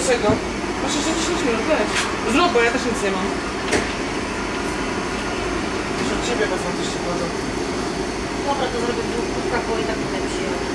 dlaczego? Masz jeszcze 10 minut, weź. Zrób, bo ja też nic nie mam. Już od ciebie wezmę coś się kładę. Dobra, to zrobię w dwóch kubkach, bo i tak tutaj przyjąłem.